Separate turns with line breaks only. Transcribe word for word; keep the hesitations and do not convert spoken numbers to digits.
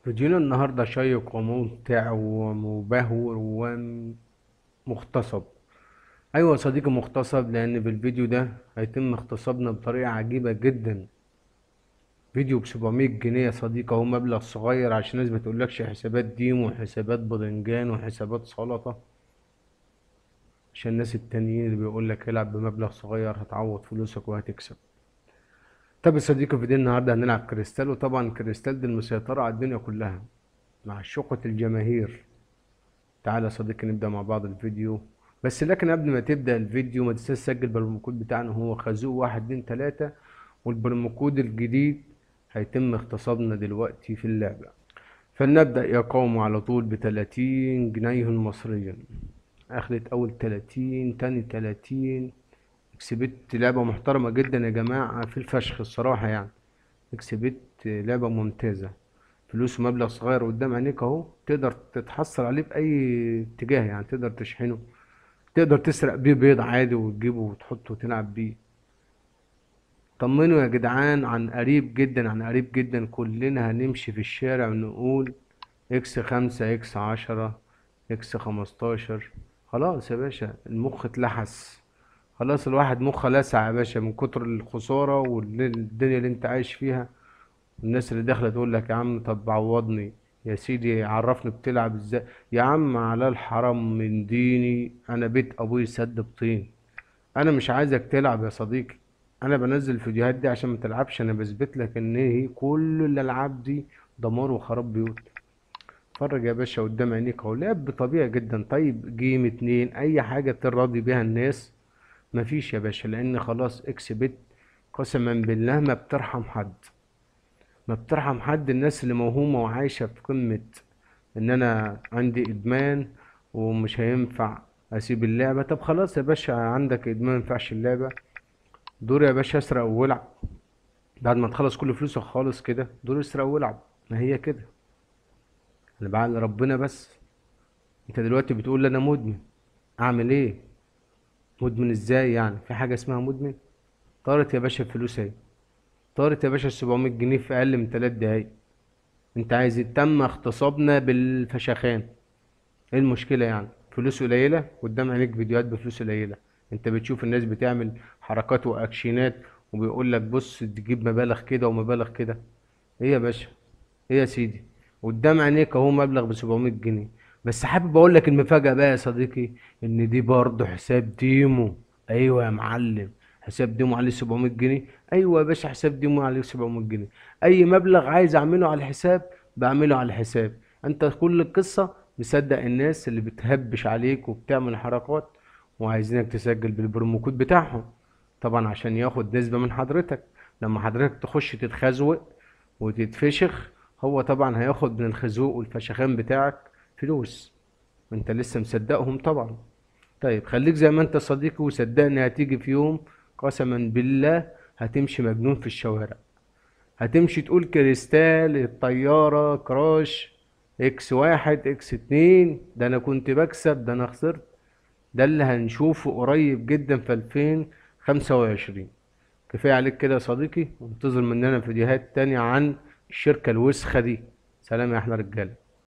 فيديونا النهاردة شيق وممتع ومبهور ومغتصب. أيوة يا صديقي، مغتصب، لأن في الفيديو ده هيتم اغتصابنا بطريقة عجيبة جدا. فيديو بسبعمية جنيه يا صديقي، هو مبلغ صغير عشان الناس متقولكش حسابات ديم وحسابات باذنجان وحسابات سلطة، عشان الناس التانيين اللي بيقولك العب بمبلغ صغير هتعوض فلوسك وهتكسب. طب يا صديقي، في دي النهاردة هنلعب كريستال، وطبعا كريستال دي المسيطرة على الدنيا كلها مع شقة الجماهير. تعالى يا صديقي نبدأ مع بعض الفيديو. بس لكن قبل ما تبدأ الفيديو ما تنساش تسجل بالبرومو كود بتاعنا، هو خازوق واحد اتنين تلاتة، والبرومو كود الجديد هيتم اغتصابنا دلوقتي في اللعبة. فلنبدأ يا قوم على طول بتلاتين جنيه مصريا. أخدت أول تلاتين، تاني تلاتين. اكسبت لعبة محترمة جدا يا جماعة، في الفشخ الصراحة يعني. اكسبت لعبة ممتازة، فلوس مبلغ صغير قدام عينيك اهو، تقدر تتحصل عليه بأي اتجاه، يعني تقدر تشحنه، تقدر تسرق بيه بيض عادي وتجيبه وتحطه وتلعب بيه. طمنوا يا جدعان، عن قريب جدا عن قريب جدا كلنا هنمشي في الشارع ونقول اكس خمسة، اكس عشرة، اكس خمستاشر. خلاص يا باشا، المخ اتلحس. خلاص الواحد مخه لسع يا باشا من كتر الخسارة والدنيا اللي انت عايش فيها. الناس اللي داخله تقول لك يا عم طب عوضني، يا سيدي عرفني بتلعب ازاي يا عم، على الحرام من ديني، انا بيت ابوي سد بطين. انا مش عايزك تلعب يا صديقي. انا بنزل الفيديوهات دي عشان ما تلعبش، انا بثبت لك ان هي كل الالعاب دي دمار وخراب بيوت. اتفرج يا باشا قدام عينيك اهو، لعب طبيعي جدا. طيب جيم اتنين اي حاجه تراضي بيها الناس. مفيش يا باشا، لان خلاص اكس بت قسما بالله ما بترحم حد، ما بترحم حد. الناس اللي موهومة وعايشة في قمة ان انا عندي ادمان ومش هينفع اسيب اللعبة. طب خلاص يا باشا، عندك ادمان مينفعش اللعبة، دور يا باشا اسرق والعب. بعد ما تخلص كل فلوسك خالص كده، دور اسرق والعب. ما هي كده، انا بعد ربنا بس. انت دلوقتي بتقول لي انا مدمن، اعمل ايه؟ مدمن ازاي يعني؟ في حاجة اسمها مدمن؟ طارت يا باشا الفلوس اهي، طارت يا باشا سبعمية جنيه في اقل من ثلاث دقايق. انت عايز إيه؟ تم اغتصابنا بالفشخان. ايه المشكلة يعني؟ فلوس قليلة قدام عينيك، فيديوهات بفلوس قليلة. انت بتشوف الناس بتعمل حركات واكشنات وبيقول لك بص تجيب مبالغ كده ومبالغ كده. ايه يا باشا؟ ايه يا سيدي؟ قدام عينيك اهو مبلغ ب سبعمية جنيه. بس حابب اقول لك المفاجأة بقى يا صديقي، ان دي برضه حساب ديمو. ايوه يا معلم، حساب ديمو عليه سبعمية جنيه. ايوه يا باشا، حساب ديمو عليه سبعمية جنيه. اي مبلغ عايز اعمله على الحساب بعمله على الحساب. انت كل القصة مصدق الناس اللي بتهبش عليك وبتعمل حركات وعايزينك تسجل بالبرومو كود بتاعهم، طبعا عشان ياخد نسبة من حضرتك. لما حضرتك تخش تتخزوق وتتفشخ، هو طبعا هياخد من الخازوق والفشخان بتاعك فلوس، وانت لسه مصدقهم طبعا. طيب خليك زي ما انت صديقي، وصدقني هتيجي في يوم قسما بالله هتمشي مجنون في الشوارع. هتمشي تقول كريستال، الطيارة، كراش، اكس واحد، اكس اتنين، ده انا كنت بكسب، ده انا خسرت. ده اللي هنشوفه قريب جدا في ألفين وخمسة وعشرين. كفاية عليك كده يا صديقي، وانتظر مننا فيديوهات تانية عن الشركة الوسخة دي. سلام يا احلى رجالة.